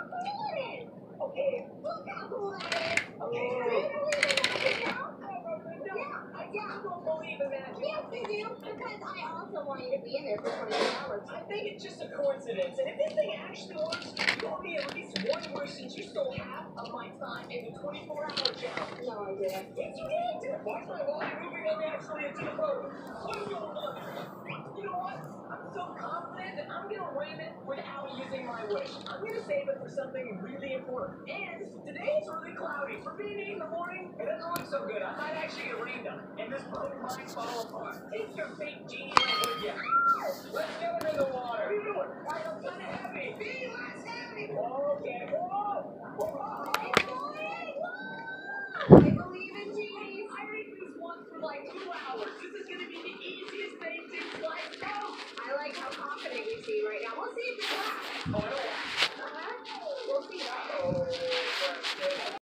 Okay. Look how cool that is. Okay. Do you believe in magic now? Yeah. I don't believe in magic. Yes, I do. Because I also want you to be in there for 24 hours. I think it's just a coincidence. And if this thing actually works, you owe me at least one wish since you stole half of my time in the 24-hour challenge. No, I didn't. Yes, you did. Watch my body moving unnaturally into the boat. What is going on? You know what? I'm so confident that I'm gonna ram it without using my wish. I'm gonna save it for something really important. And today it's really cloudy. For being in the morning, it doesn't look so good. I might actually get rained on. And this boat might fall apart. Take your fake genie leg with you. Let's get him in the water. What are you doing? Why are you kind of heavy? Be less heavy. Okay. Whoa! Whoa! I believe in genies. I ate these once for like 2 hours. This is gonna be the easiest thing to like. Go! I like how confident you seem right now. We'll see if it lasts. Oh, I don't